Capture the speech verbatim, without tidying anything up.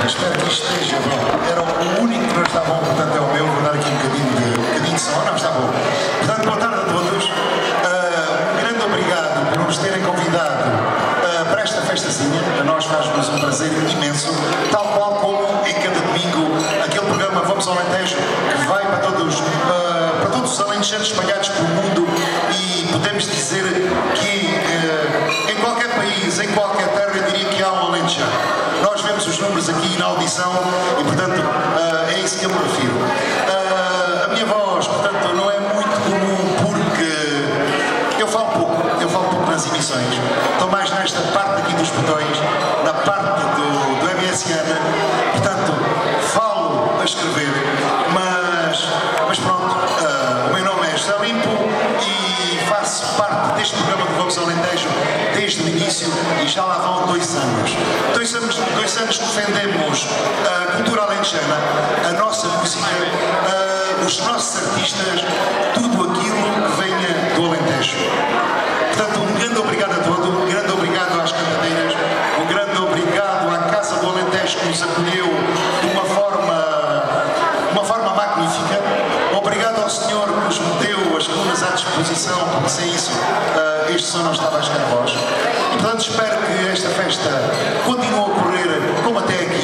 Espero que isto esteja bom. Era o único que não está bom, portanto é o meu. Vou dar aqui um bocadinho de, um bocadinho de som. Não está bom. Portanto, boa tarde a todos. Uh, um grande obrigado por nos terem convidado uh, para esta festacinha. A nós faz-nos um prazer imenso. Tal qual como em cada domingo, aquele programa Vamos ao Alentejo, que vai para todos, uh, para todos os alentejanos espalhados pelo mundo, e podemos dizer que uh, em qualquer país, em qualquer terra, eu diria que há um alentejano. Nós vemos os números aqui na audição e, portanto, uh, é isso que eu me refiro. Uh, a minha voz, portanto, não é muito comum porque eu falo pouco, eu falo pouco nas emissões. Estou mais nesta parte aqui dos botões, na parte do, do M S N, portanto, falo a escrever, mas, mas pronto, uh, o meu nome é José Limpo e faço parte deste programa do Vamos ao Alentejo desde o início e já lá vão dois anos. Dois anos, dois anos que defendemos a cultura alentejana, a nossa música, uh, os nossos artistas, tudo aquilo que venha do Alentejo. Portanto, um grande obrigado a todos, um grande obrigado às cantadeiras, um grande obrigado à Casa do Alentejo que nos acolheu de uma forma, uma forma magnífica. Obrigado ao Senhor que nos meteu as colunas à disposição, porque sem isso uh, este som não estava a chegar a vós. E, portanto, espero que esta festa continue a correr como até aqui.